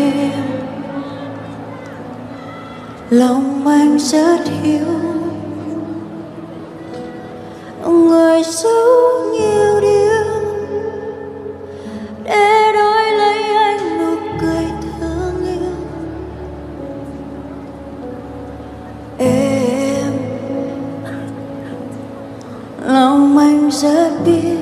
em, lòng anh rất hiểu người sống nhiều điều để đổi lấy anh nụ cười thương yêu. Em, lòng anh rất biết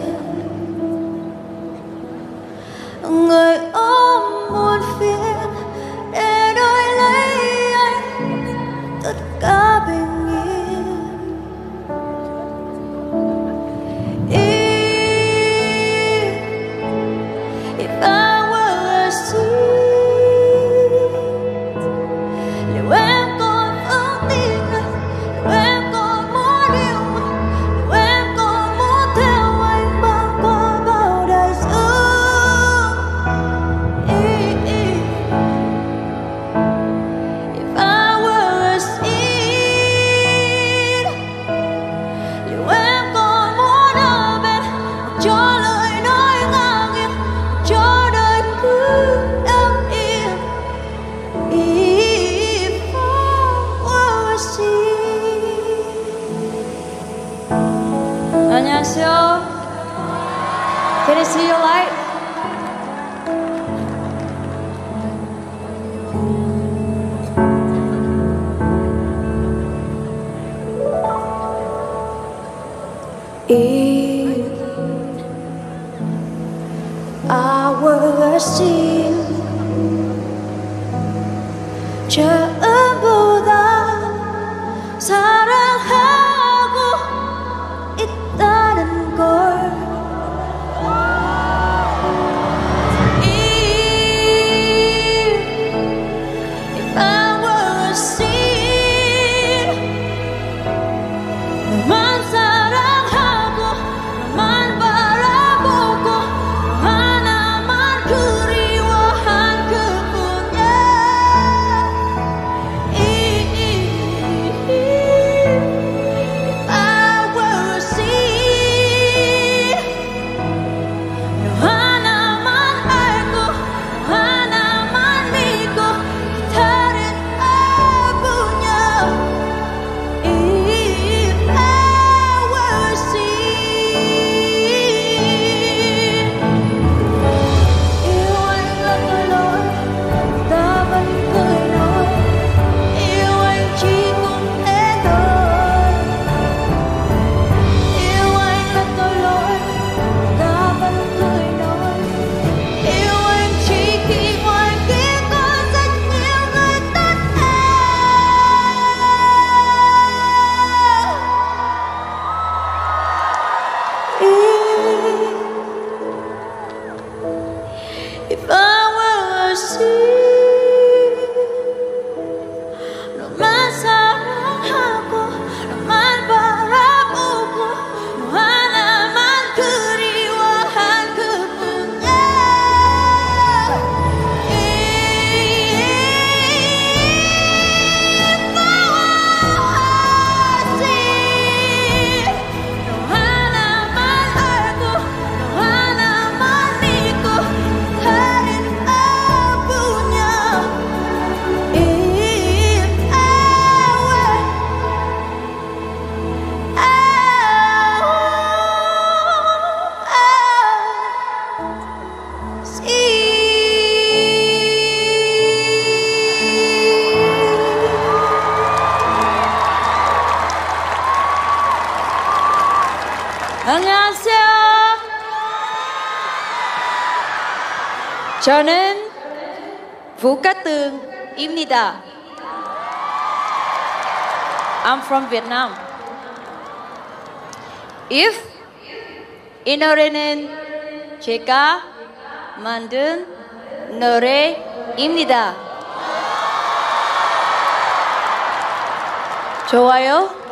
người ôm muôn phiền để đổi lấy anh tất cả bình yên. If I were a seed, liệu em còn vững tin anh, liệu em còn muốn yêu anh, liệu em còn muốn theo anh băng qua bao đại dương. If I were a seed, liệu em còn muốn ở bên cho lời nói ngang nghiêng, cho đời cứ đắm yên. If I were a seed. 안녕하세요. Can I see your light? If I were a seed, 전부다 사랑하고 있다는 걸. If I were a seed, 너만 사랑하고 너만 바라보고 너 하나만 그리워한 그뿐이야. If I were a seed, 너 하나만 알고 너 하나만 믿고 다른 아무냐. If I were a seed. Yêu anh là tội lỗi, ta vẫn cười nói. Yêu anh chỉ cùng thế thôi. Yêu anh là tội lỗi, ta vẫn cười nói. Yêu anh chỉ khi ngoài kia có rất nhiều người tốt hơn. If I were a seed, 너만 사랑하고 너만 바라보고 너 하나만 그리워한 그뿐이야. If I were a seed, 너 하나만 알고 너 하나만 믿고 다른 아무냐. If I were a seed. 안녕하세요. 저는 Cat Tuong입니다. I'm from Vietnam. If 이 노래는 제가 만든 노래입니다. 좋아요?